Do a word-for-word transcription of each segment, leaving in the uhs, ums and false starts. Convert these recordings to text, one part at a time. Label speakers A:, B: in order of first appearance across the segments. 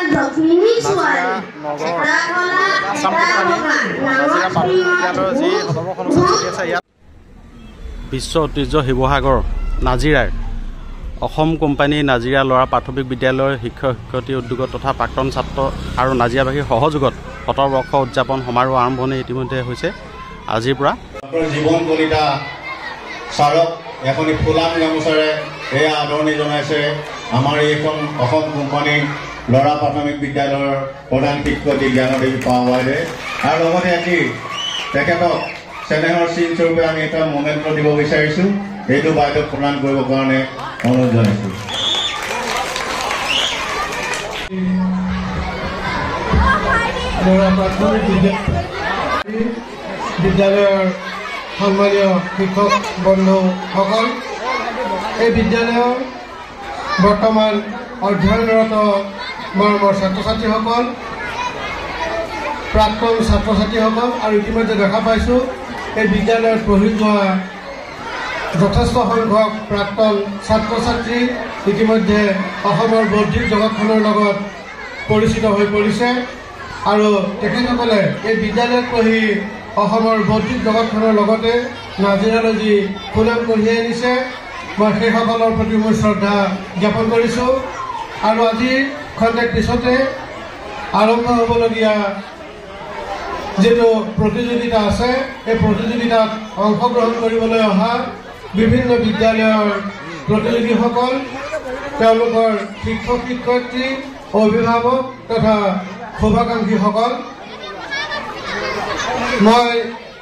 A: নাজিৰা নগৰ Assam company Nazira প্ৰাথমিক বিদ্যালয়ৰ যি সদৰ্শন চলি আছে ইয়াত বিশ্ব ঐতিহ্য শিৱসাগৰ নাজিৰাৰ অসম কোম্পানী নাজিৰা ল'ৰা প্ৰাথমিক বিদ্যালয়ৰ শিক্ষক শিক্ষয়িত্ৰী উদ্যোগত তথা প্ৰাক্তন ছাত্ৰ আৰু নাজিৰাবাসীৰ সহযোগত শতবৰ্ষ উদযাপন সমাৰোহ আৰম্ভণি ইতিমধ্যে হৈছে আজিৰ পৰা
B: জীৱন কলিতা ছাৰক এখনি ফুলাম গামোচাৰে এয়া আদৰণি জনাইছে আমাৰ এইখন অসম কোম্পানী ল'ৰা প্ৰাথমিক বিদ্যালয়ৰ প্ৰধান শিক্ষয়িত্ৰী জ্ঞানদেৱী পাৱা বাইদেৱে আৰু লগতে আজি তেখেতক চেনেহৰ চিন স্বৰূপে আমি এটা মমেণ্ট দিব বিচাৰিছোঁ এইটো বাইদেউক প্ৰদান কৰিবৰ কাৰণে অনুৰোধ জনাইছোঁ
C: ল'ৰা প্ৰাথমিক বিদ্যালয়ৰ সন্মানীয় শিক্ষক বন্ধুসকল এই বিদ্যালয়ৰ বৰ্তমান অধ্যয়নৰত মৰমৰ ছাত্ৰ ছাত্ৰীসকল প্ৰাক্তন ছাত্ৰ ছাত্ৰীসকল আৰু ইতিমধ্যে দেখা পাইছোঁ এই বিদ্যালয়ত পঢ়ি যোৱা যথেষ্ট সংখ্যক প্ৰাক্তন ছাত্ৰ ছাত্ৰী ইতিমধ্যে অসমৰ বৌদ্ধিক জগতখনৰ লগত পৰিচিত হৈ পৰিছে আৰু তেখেতসকলে এই বিদ্যালয়ত পঢ়ি অসমৰ বৌদ্ধিক জগতখনৰ লগতে নাজিৰালৈ যি সুনাম কঢ়িয়াই আনিছে মই সেইসকলৰ প্ৰতি মোৰ শ্ৰদ্ধা জ্ঞাপন কৰিছোঁ আৰু আজি খন্তেক পিছতে আৰম্ভ হ'বলগীয়া যিটো প্ৰতিযোগিতা আছে এই প্ৰতিযোগিতাত অংশগ্ৰহণ কৰিবলৈ অহা বিভিন্ন বিদ্যালয়ৰ প্ৰতিযোগীসকল তেওঁলোকৰ শিক্ষক শিক্ষয়িত্ৰী অভিভাৱক তথা শুভাকাংক্ষীসকল মই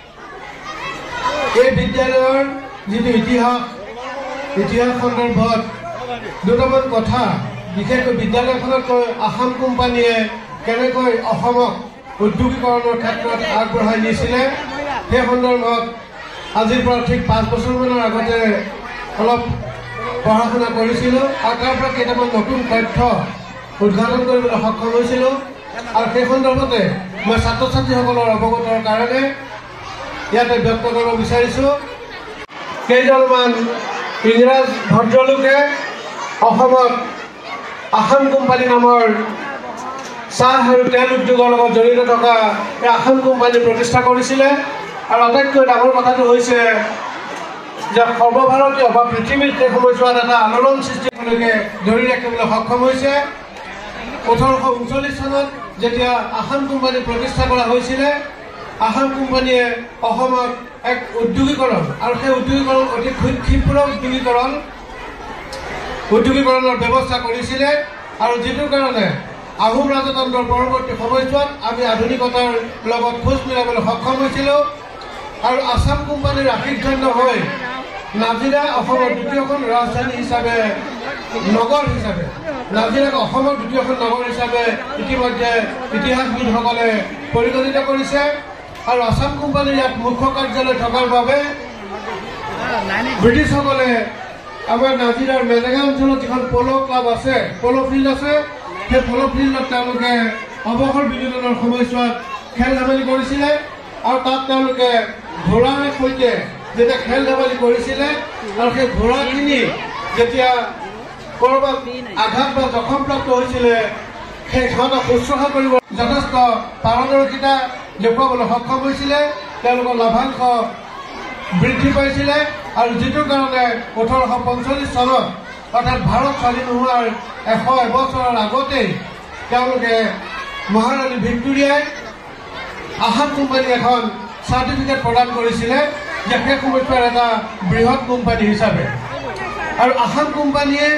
C: এই বিদ্যালয়ৰ যিটো ইতিহাস ইতিহাস সন্দৰ্ভত দুটামান কথা বিশেষকৈ বিদ্যালয়খনতকৈ আসাম কোম্পানীয়ে কেনেকৈ অসমক উদ্যোগীকৰণৰ ক্ষেত্ৰত আগবঢ়াই নিছিলে সেই সন্দৰ্ভত আজিৰ পৰা ঠিক পাঁচ বছৰমানৰ আগতে অলপ পঢ়া শুনা কৰিছিলোঁ আৰু তাৰ পৰা কেইটামান নতুন তথ্য উদ্ঘাটন কৰিবলৈ সক্ষম হৈছিলোঁ আৰু সেই সন্দৰ্ভতে মই ছাত্ৰ ছাত্ৰীসকলৰ অৱগতৰ কাৰণে ইয়াতে ব্যক্ত কৰিব বিচাৰিছোঁ কেইজনমান ইংৰাজ ভদ্ৰলোকে অসমত আসাম কোম্পানী নামৰ চাহ আৰু তেল উদ্যোগৰ লগত জড়িত থকা এই আসাম কোম্পানী প্ৰতিষ্ঠা কৰিছিলে আৰু আটাইতকৈ ডাঙৰ কথাটো হৈছে যে সৰ্বভাৰতীয় বা পৃথিৱীত সেই সময়ছোৱাত এটা আলোড়ন সৃষ্টি কৰিবলৈ ধৰি ৰাখিবলৈ সক্ষম হৈছে ওঠৰশ ঊনচল্লিছ চনত যেতিয়া আসাম কোম্পানী প্ৰতিষ্ঠা কৰা হৈছিলে আসাম কোম্পানীয়ে অসমত এক উদ্যোগীকৰণ আৰু সেই উদ্যোগীকৰণ অতি ক্ষীপ্ৰ উদ্যোগীকৰণ উদ্যোগীকৰণৰ ব্যৱস্থা কৰিছিলে আৰু যিটোৰ কাৰণে আহোম ৰাজতন্ত্ৰৰ পৰৱৰ্তী সময়ছোৱাত আমি আধুনিকতাৰ লগত খোজ মিলাবলৈ সক্ষম হৈছিলোঁ আৰু আসাম কোম্পানীৰ আশীৰ্ষান্য হৈ নাজিৰা অসমৰ দ্বিতীয়খন ৰাজধানী হিচাপে নগৰ হিচাপে নাজিৰাক অসমৰ দ্বিতীয়খন নগৰ হিচাপে ইতিমধ্যে ইতিহাসবিদসকলে পৰিগণিত কৰিছে আৰু আসাম কোম্পানীৰ ইয়াত মুখ্য কাৰ্যালয় থকাৰ বাবে ব্ৰিটিছসকলে আমাৰ নাজিৰাৰ মেজেঙা অঞ্চলত যিখন প'ল' ক্লাব আছে প'ল' ফিল্ড আছে সেই প'ল' ফিল্ডত তেওঁলোকে অৱসৰ বিনোদনৰ সময়ছোৱাত খেল ধেমালি কৰিছিলে আৰু তাত তেওঁলোকে ঘোঁৰাৰ সৈতে যেতিয়া খেল ধেমালি কৰিছিলে আৰু সেই ঘোঁৰাখিনি যেতিয়া ক'ৰবাত আঘাত বা জখমপ্ৰাপ্ত হৈছিলে সেই সিহঁতক শুশ্ৰূষা কৰিব যথেষ্ট পাৰদৰ্শিতা দেখুৱাবলৈ সক্ষম হৈছিলে তেওঁলোকৰ লাভাংশ বৃদ্ধি পাইছিলে আৰু যিটোৰ কাৰণে ওঠৰশ পঞ্চল্লিছ চনত অৰ্থাৎ ভাৰত স্বাধীন হোৱাৰ এশ এবছৰৰ আগতেই তেওঁলোকে মহাৰাণী ভিক্টোৰিয়াই আসাম কোম্পানী এখন চাৰ্টিফিকেট প্ৰদান কৰিছিলে যে সেই সময়ছোৱাৰ এটা বৃহৎ কোম্পানী হিচাপে আৰু আসাম কোম্পানীয়ে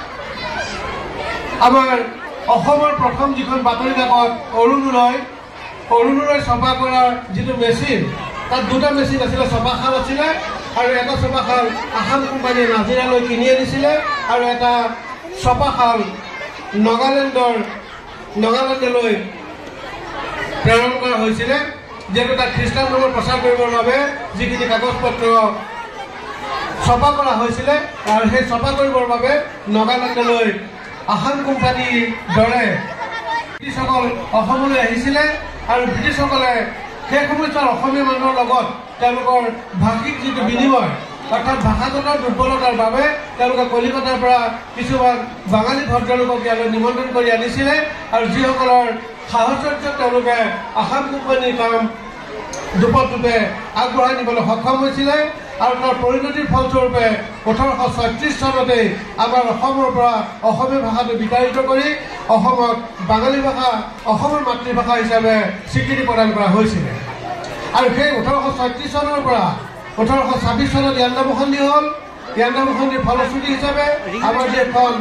C: আমাৰ অসমৰ প্ৰথম যিখন বাতৰি কাকত অৰুণোদয় অৰুণোদয় ছপা কৰাৰ যিটো মেচিন তাত দুটা মেচিন আছিলে ছপাশাল আছিলে আৰু এটা ছপাশাল আসাম কোম্পানীয়ে নাজিৰালৈ কিনি আনিছিলে আৰু এটা ছপাশাল নগালেণ্ডৰ নগালেণ্ডলৈ প্ৰেৰণ কৰা হৈছিলে যিহেতু তাত খ্ৰীষ্টান ধৰ্ম প্ৰচাৰ কৰিবৰ বাবে যিখিনি কাগজ পত্ৰ ছপা কৰা হৈছিলে আৰু সেই ছপা কৰিবৰ বাবে নগালেণ্ডলৈ আসাম কোম্পানীৰ দৰে ব্ৰিটিছসকল অসমলৈ আহিছিলে আৰু ব্ৰিটিছসকলে সেই সময়ছোৱাৰ অসমীয়া মানুহৰ লগত তেওঁলোকৰ ভাষিক যিটো বিনিময় অৰ্থাৎ ভাষাগত দুৰ্বলতাৰ বাবে তেওঁলোকে কলিকতাৰ পৰা কিছুমান বাঙালী ভদ্ৰলোকক ইয়ালৈ নিমন্ত্ৰণ কৰি আনিছিলে আৰু যিসকলৰ সাহচৰ্য তেওঁলোকে আসাম কোম্পানীৰ কাম দুপদূপে আগবঢ়াই নিবলৈ সক্ষম হৈছিলে আৰু তাৰ পৰিণতিৰ ফলস্বৰূপে ওঠৰশ ছয়ত্ৰিছ চনতেই আমাৰ অসমৰ পৰা অসমীয়া ভাষাটো বিতাড়িত কৰি অসমত বাঙালী ভাষা অসমৰ মাতৃভাষা হিচাপে স্বীকৃতি প্ৰদান কৰা হৈছিলে আৰু সেই ওঠৰশ ছয়ত্ৰিছ চনৰ পৰা ওঠৰশ ছাব্বিছ চনত ইয়াণ্ডাবু সন্ধি হ'ল ইয়াণ্ডাবু সন্ধিৰ ফলশ্ৰুতি হিচাপে আমাৰ দেশখন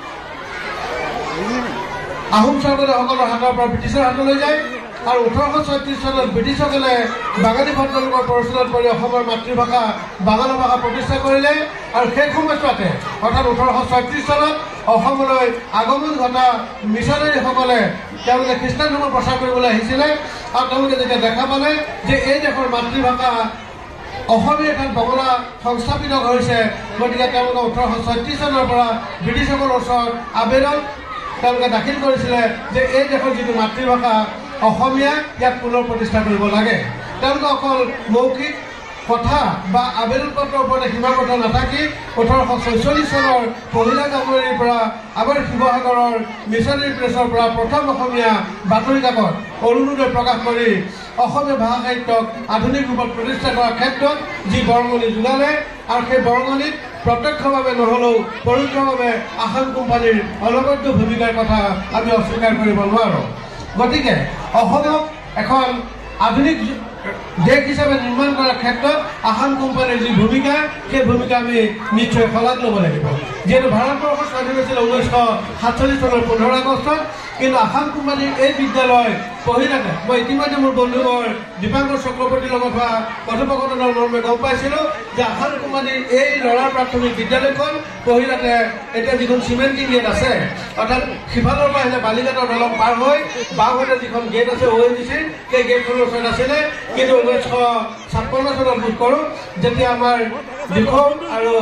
C: আহোম স্বৰ্গদেউসকলৰ হাতৰ পৰা ব্ৰিটিছৰ হাতলৈ যায় আৰু ওঠৰশ ছয়ত্ৰিছ চনত ব্ৰিটিছসকলে বাঙালী ভদ্ৰলোকৰ প্ৰৰোচনাত পৰি অসমৰ মাতৃভাষা বাংলা ভাষা প্ৰতিষ্ঠা কৰিলে আৰু সেই সময়ছোৱাতে অৰ্থাৎ ওঠৰশ ছয়ত্ৰিছ চনত অসমলৈ আগমন ঘটা মিছনেৰীসকলে তেওঁলোকে খ্ৰীষ্টান ধৰ্ম প্ৰচাৰ কৰিবলৈ আহিছিলে আৰু তেওঁলোকে যেতিয়া দেখা পালে যে এই দেশৰ মাতৃভাষা অসমীয়া ঠাইত বঙলা সংস্থাপিত হৈছে গতিকে তেওঁলোকে ওঠৰশ ছয়ত্ৰিছ চনৰ পৰা ব্ৰিটিছসকলৰ ওচৰত আবেদন তেওঁলোকে দাখিল কৰিছিলে যে এই দেশৰ যিটো মাতৃভাষা অসমীয়া ইয়াক পুনৰ প্ৰতিষ্ঠা কৰিব লাগে তেওঁলোকে অকল মৌখিক কথা বা আবেদন পত্ৰৰ ওপৰতে সীমাবদ্ধ নাথাকি ওঠৰশ ছয়চল্লিছ চনৰ পহিলা জানুৱাৰীৰ পৰা আমাৰ শিৱসাগৰৰ মিছনেৰী প্ৰেছৰ পৰা প্ৰথম অসমীয়া বাতৰি কাকত অৰুণোদয় প্ৰকাশ কৰি অসমীয়া ভাষা সাহিত্যক আধুনিক ৰূপত প্ৰতিষ্ঠা কৰাৰ ক্ষেত্ৰত যি বৰঙণি যোগালে আৰু সেই বৰঙণিত প্ৰত্যক্ষভাৱে নহ'লেও পৰোক্ষভাৱে আসাম কোম্পানীৰ অনবদ্য ভূমিকাৰ কথা আমি অস্বীকাৰ কৰিব নোৱাৰোঁ গতিকে অসমক এখন আধুনিক দেশ হিচাপে নিৰ্মাণ কৰাৰ ক্ষেত্ৰত আসাম কোম্পানীৰ যি ভূমিকা সেই ভূমিকা আমি নিশ্চয় শলাগ ল'ব লাগিব যিহেতু ভাৰতবৰ্ষ স্বাধীন হৈছিলে ঊনৈছশ সাতচল্লিছ চনৰ পোন্ধৰ আগষ্টত কিন্তু আসাম কোম্পানীৰ এই বিদ্যালয় পঢ়িলাতে মই ইতিমধ্যে মোৰ বন্ধুবৰ দীপাংকৰ চক্ৰৱৰ্তীৰ লগত হোৱা কথোপকথনৰ মৰ্মে গম পাইছিলোঁ যে আসাম কোম্পানীৰ এই ল'ৰা প্ৰাথমিক বিদ্যালয়খন পঢ়িলাতে এতিয়া যিখন চিমেণ্টিং গেট আছে অৰ্থাৎ সিফালৰ পৰা আহিলে বালিঘাটৰ দলং পাৰ হৈ বাওঁহাতে যিখন গেট আছে অ' এন জি চিৰ সেই গেটখনৰ ওচৰত আছিলে কিন্তু ঊনৈছশ ছাপন্ন চনত বোধ কৰোঁ যেতিয়া আমাৰ দিখৌ আৰু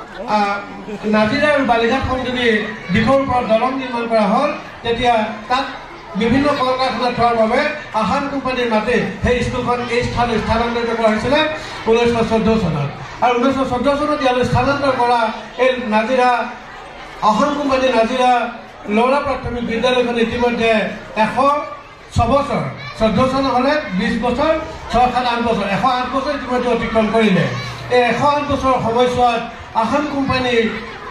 C: নাজিৰা আৰু বালিঘাট সংযোগী দিখৌৰ ওপৰত দলং নিৰ্মাণ কৰা হ'ল তেতিয়া তাত বিভিন্ন কল কাৰখানা থোৱাৰ বাবে আসাম কোম্পানীৰ মাটি সেই স্কুলখন এই স্থানত স্থানান্তৰিত কৰা হৈছিলে ঊনৈছশ চৈধ্য চনত আৰু ঊনৈছশ চৈধ্য চনত ইয়ালৈ স্থানান্তৰ কৰা এই নাজিৰা আসাম কোম্পানীৰ নাজিৰা ল'ৰা প্ৰাথমিক বিদ্যালয়খন ইতিমধ্যে এশ ছবছৰ চৈধ্য চন হ'লে বিছ বছৰ ছয় সাত আঠ বছৰ এশ আঠ বছৰ ইতিমধ্যে অতিক্ৰম কৰিলে এই এশ আঠ বছৰৰ সময়ছোৱাত আসাম কোম্পানীৰ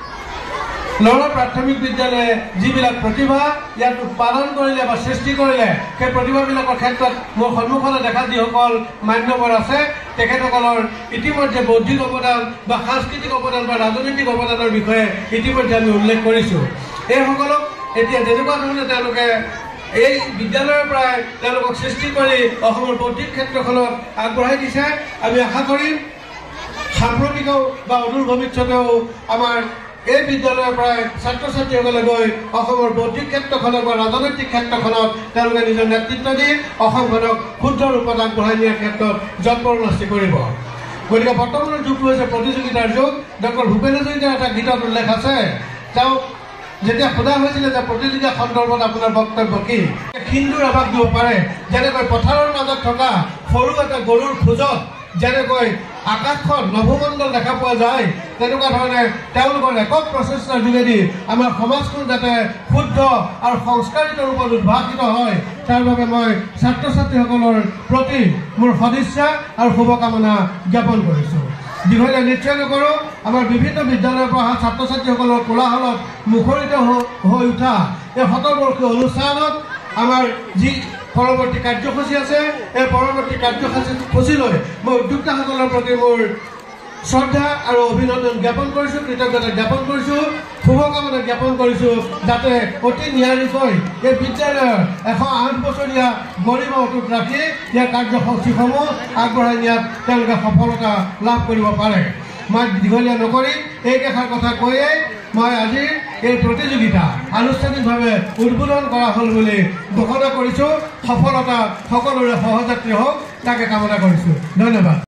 C: ল'ৰা প্ৰাথমিক বিদ্যালয়ে যিবিলাক প্ৰতিভা ইয়াত উৎপাদন কৰিলে বা সৃষ্টি কৰিলে সেই প্ৰতিভাবিলাকৰ ক্ষেত্ৰত মোৰ সন্মুখতে দেখা যিসকল মান্যবৰ আছে তেখেতসকলৰ ইতিমধ্যে বৌদ্ধিক অৱদান বা সাংস্কৃতিক অৱদান বা ৰাজনৈতিক অৱদানৰ বিষয়ে ইতিমধ্যে আমি উল্লেখ কৰিছোঁ এইসকলক এতিয়া যেনেকুৱা ধৰণে তেওঁলোকে এই বিদ্যালয়ৰ পৰাই তেওঁলোকক সৃষ্টি কৰি অসমৰ বৌদ্ধিক ক্ষেত্ৰখনত আগবঢ়াই দিছে আমি আশা কৰিম সাম্প্ৰতিকও বা অদূৰ ভৱিষ্যতেও আমাৰ এই বিদ্যালয়ৰ পৰাই ছাত্ৰ ছাত্ৰীসকলে গৈ অসমৰ বৌদ্ধিক ক্ষেত্ৰখনত বা ৰাজনৈতিক ক্ষেত্ৰখনত তেওঁলোকে নিজৰ নেতৃত্ব দি অসমখনক শুদ্ধ ৰূপত আগবঢ়াই নিয়াৰ ক্ষেত্ৰত যৎপৰোনাস্তি কৰিব গতিকে বৰ্তমানৰ যুগটো হৈছে প্ৰতিযোগিতাৰ যুগ ডক্টৰ ভূপেন হাজৰিকাৰ এটা গীতত উল্লেখ আছে তেওঁ যেতিয়া সোধা হৈছিলে যে প্ৰতিযোগিতা সন্দৰ্ভত আপোনাৰ বক্তব্য কি সিন্দুৰ আভাস দিব পাৰে যেনেকৈ পথাৰৰ মাজত থকা সৰু এটা গৰুৰ খোজত যেনেকৈ আকাশখন নভমণ্ডল দেখা পোৱা যায় তেনেকুৱা ধৰণে তেওঁলোকৰ একক প্ৰচেষ্টাৰ যোগেদি আমাৰ সমাজখন যাতে শুদ্ধ আৰু সংস্কাৰিত ৰূপত উদ্ভাসিত হয় তাৰ বাবে মই ছাত্ৰ ছাত্ৰীসকলৰ প্ৰতি মোৰ সদিচ্ছা আৰু শুভকামনা জ্ঞাপন কৰিছোঁ দীঘলীয়া নিশ্চয় নকৰোঁ আমাৰ বিভিন্ন বিদ্যালয়ৰ পৰা অহা ছাত্ৰ ছাত্ৰীসকলৰ কোলাহলত মুখৰিত হৈ উঠা এই শতবৰ্ষীয় অনুষ্ঠানত আমাৰ যি পৰৱৰ্তী কাৰ্যসূচী আছে এই পৰৱৰ্তী কাৰ্যসূচীলৈ মই উদ্যোক্তাসকলৰ প্ৰতি মোৰ শ্ৰদ্ধা আৰু অভিনন্দন জ্ঞাপন কৰিছোঁ কৃতজ্ঞতা জ্ঞাপন কৰিছোঁ শুভকামনা জ্ঞাপন কৰিছোঁ যাতে অতি নিয়াৰিকৈ এই বিদ্যালয়ৰ এশ আঠ বছৰীয়া গৰিমা অটুট ৰাখি ইয়াৰ কাৰ্যসূচীসমূহ আগবঢ়াই নিয়াত তেওঁলোকে সফলতা লাভ কৰিব পাৰে মই দীঘলীয়া নকৰি এইকেষাৰ কথা কৈয়ে মই আজিৰ এই প্ৰতিযোগিতা আনুষ্ঠানিকভাৱে উদ্বোধন কৰা হ'ল বুলি ঘোষণা কৰিছোঁ সফলতা সকলোৰে সহযাত্ৰী হওক তাকে কামনা কৰিছোঁ ধন্যবাদ।